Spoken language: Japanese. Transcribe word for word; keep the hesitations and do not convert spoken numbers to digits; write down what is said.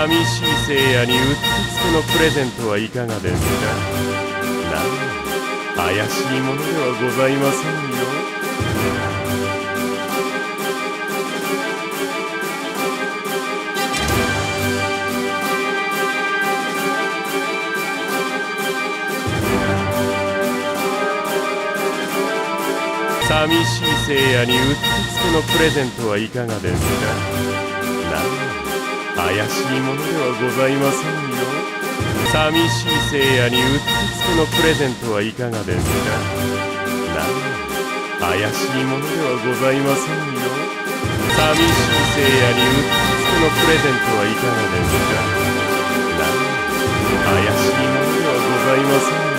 寂しい聖夜にうってつけのプレゼントはいかがですか。なん怪しいものではございませんよ。寂しい聖夜にうってつけのプレゼントはいかがですか。なん怪しいものではございませんよ。寂しい聖夜にうってつけのプレゼントはいかがですか。なん怪しいものではございませんよ。寂しい聖夜にうってつけのプレゼントはいかがですか。なん怪しいものではございませんよ。